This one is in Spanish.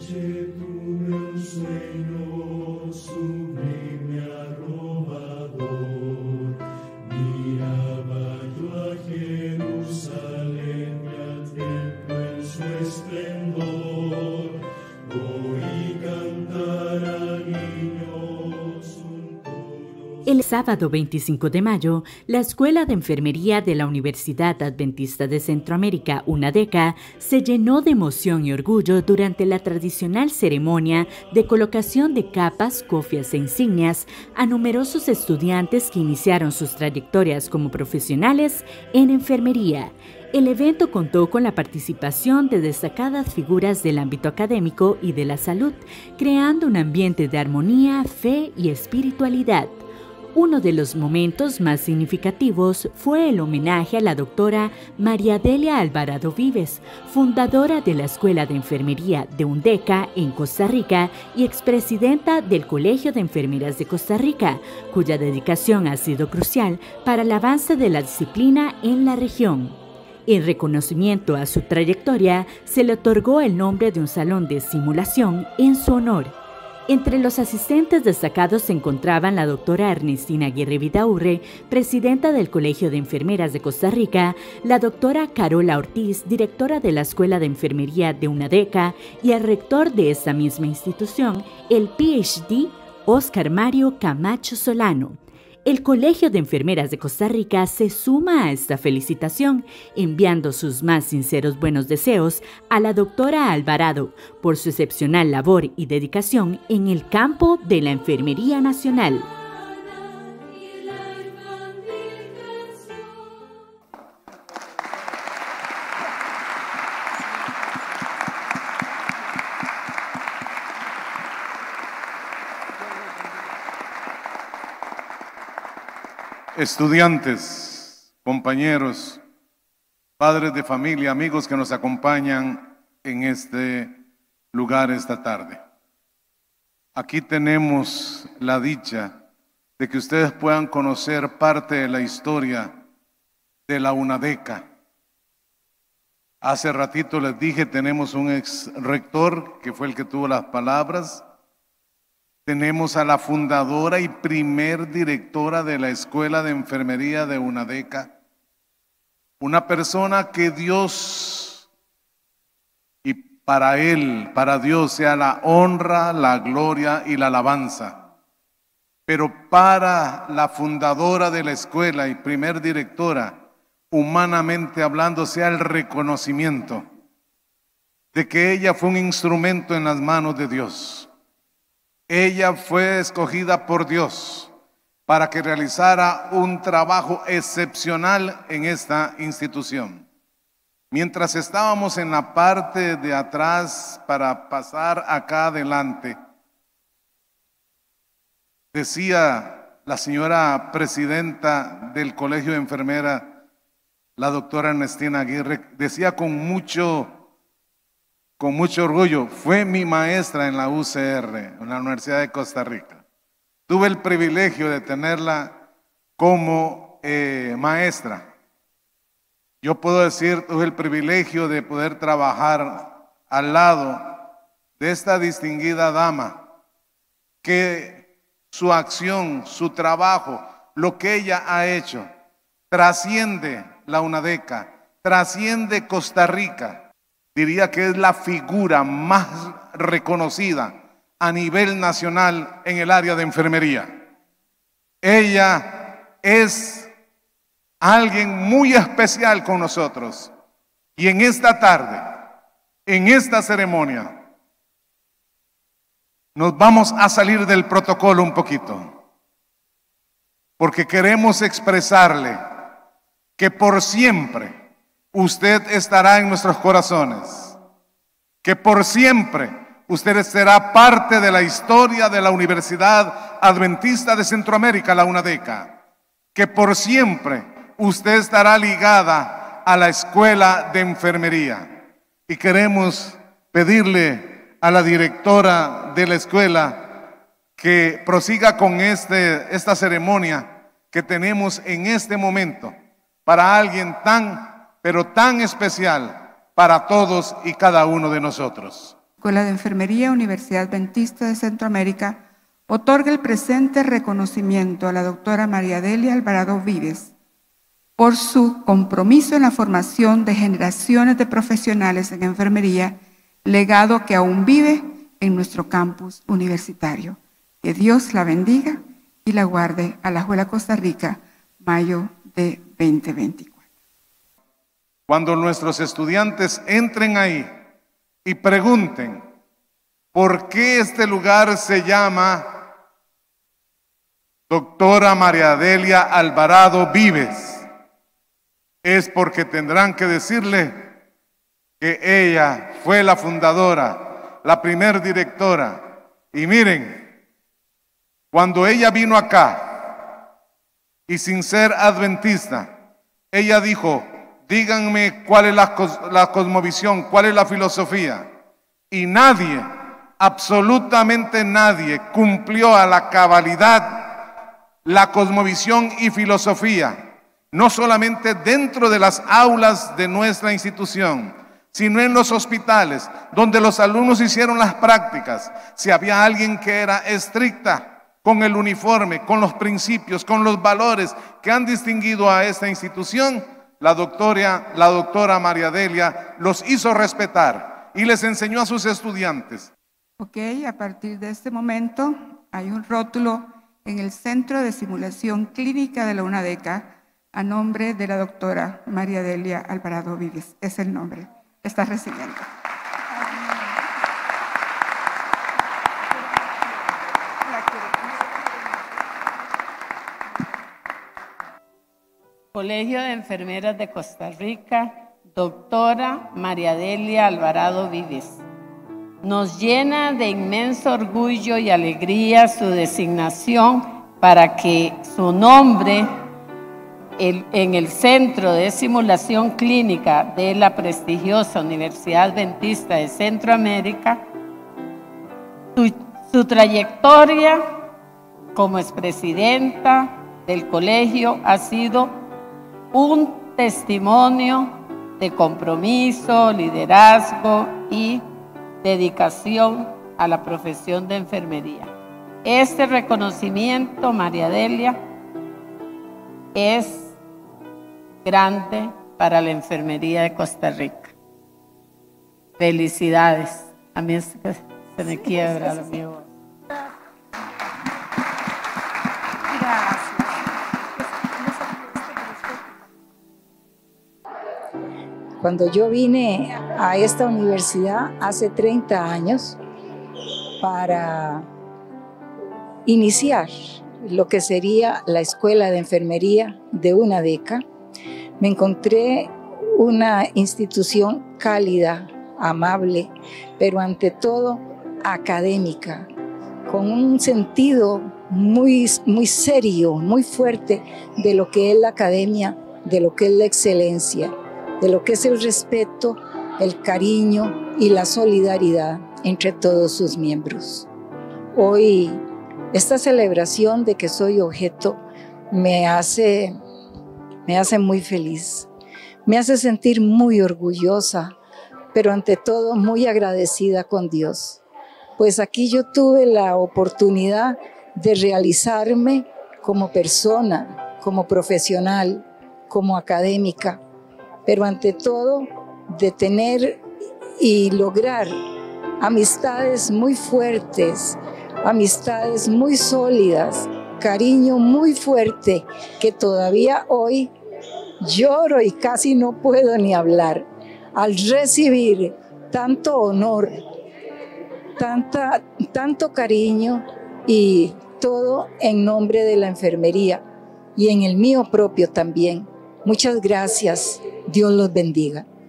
tuve un sueño sublime arrobador. Miraba yo a Jerusalén y al templo en su esplendor. Oí cantar a niños un coro. El sábado 25 de mayo, la Escuela de Enfermería de la Universidad Adventista de Centroamérica, UNADECA, se llenó de emoción y orgullo durante la tradicional ceremonia de colocación de capas, cofias e insignias a numerosos estudiantes que iniciaron sus trayectorias como profesionales en enfermería. El evento contó con la participación de destacadas figuras del ámbito académico y de la salud, creando un ambiente de armonía, fe y espiritualidad. Uno de los momentos más significativos fue el homenaje a la doctora María Delia Alvarado Vives, fundadora de la Escuela de Enfermería de UNADECA en Costa Rica y expresidenta del Colegio de Enfermeras de Costa Rica, cuya dedicación ha sido crucial para el avance de la disciplina en la región. En reconocimiento a su trayectoria, se le otorgó el nombre de un salón de simulación en su honor. Entre los asistentes destacados se encontraban la doctora Ernestina Aguirre Vidaurre, presidenta del Colegio de Enfermeras de Costa Rica, la doctora Carola Ortiz, directora de la Escuela de Enfermería de UNADECA, y el rector de esta misma institución, el PhD Óscar Mario Camacho Solano. El Colegio de Enfermeras de Costa Rica se suma a esta felicitación, enviando sus más sinceros buenos deseos a la doctora Alvarado por su excepcional labor y dedicación en el campo de la enfermería nacional. Estudiantes, compañeros, padres de familia, amigos que nos acompañan en este lugar esta tarde. Aquí tenemos la dicha de que ustedes puedan conocer parte de la historia de la UNADECA. Hace ratito les dije, tenemos un ex rector que fue el que tuvo las palabras. Tenemos a la fundadora y primer directora de la Escuela de Enfermería de UNADECA, una persona que Dios, y para Él, para Dios, sea la honra, la gloria y la alabanza. Pero para la fundadora de la escuela y primer directora, humanamente hablando, sea el reconocimiento de que ella fue un instrumento en las manos de Dios. Ella fue escogida por Dios para que realizara un trabajo excepcional en esta institución. Mientras estábamos en la parte de atrás para pasar acá adelante, decía la señora presidenta del Colegio de Enfermeras, la doctora Ernestina Aguirre, decía con mucho orgullo, fue mi maestra en la UCR, en la Universidad de Costa Rica. Tuve el privilegio de tenerla como maestra. Yo puedo decir, tuve el privilegio de poder trabajar al lado de esta distinguida dama, que su acción, su trabajo, lo que ella ha hecho, trasciende la UNADECA, trasciende Costa Rica. Diría que es la figura más reconocida a nivel nacional en el área de enfermería. Ella es alguien muy especial con nosotros. Y en esta tarde, en esta ceremonia, nos vamos a salir del protocolo un poquito, porque queremos expresarle que por siempre usted estará en nuestros corazones, que por siempre usted será parte de la historia de la Universidad Adventista de Centroamérica, la UNADECA, que por siempre usted estará ligada a la Escuela de Enfermería. Y queremos pedirle a la directora de la escuela que prosiga con esta ceremonia que tenemos en este momento para alguien tan, pero tan especial para todos y cada uno de nosotros. Escuela de Enfermería, Universidad Adventista de Centroamérica, otorga el presente reconocimiento a la doctora María Delia Alvarado Vives por su compromiso en la formación de generaciones de profesionales en enfermería, legado que aún vive en nuestro campus universitario. Que Dios la bendiga y la guarde. Alajuela, Costa Rica, mayo de 2024. Cuando nuestros estudiantes entren ahí y pregunten por qué este lugar se llama Doctora María Delia Alvarado Vives, es porque tendrán que decirle que ella fue la fundadora, la primer directora. Y miren, cuando ella vino acá y sin ser adventista, ella dijo: díganme cuál es la cosmovisión, cuál es la filosofía. Y nadie, absolutamente nadie, cumplió a la cabalidad la cosmovisión y filosofía, no solamente dentro de las aulas de nuestra institución, sino en los hospitales, donde los alumnos hicieron las prácticas. Si había alguien que era estricta con el uniforme, con los principios, con los valores que han distinguido a esta institución, la doctora María Delia los hizo respetar y les enseñó a sus estudiantes. Ok, a partir de este momento hay un rótulo en el Centro de Simulación Clínica de la UNADECA a nombre de la doctora María Delia Alvarado Vives. Es el nombre. Estás recibiendo. Colegio de Enfermeras de Costa Rica, doctora María Delia Alvarado Vives. Nos llena de inmenso orgullo y alegría su designación para que su nombre en el Centro de Simulación Clínica de la prestigiosa Universidad Adventista de Centroamérica, su trayectoria como expresidenta del colegio ha sido un testimonio de compromiso, liderazgo y dedicación a la profesión de enfermería. Este reconocimiento, María Delia, es grande para la enfermería de Costa Rica. Felicidades. A mí es que se me quiebra lo mío. Cuando yo vine a esta universidad hace 30 años para iniciar lo que sería la Escuela de Enfermería de UNADECA, me encontré una institución cálida, amable, pero ante todo académica, con un sentido muy serio, muy fuerte de lo que es la academia, de lo que es la excelencia, de lo que es el respeto, el cariño y la solidaridad entre todos sus miembros. Hoy, esta celebración de que soy objeto me hace muy feliz, me hace sentir muy orgullosa, pero ante todo muy agradecida con Dios. Pues aquí yo tuve la oportunidad de realizarme como persona, como profesional, como académica, pero ante todo de tener y lograr amistades muy fuertes, amistades muy sólidas, cariño muy fuerte, que todavía hoy lloro y casi no puedo ni hablar al recibir tanto honor, tanto cariño y todo en nombre de la enfermería y en el mío propio también. Muchas gracias. Dios los bendiga.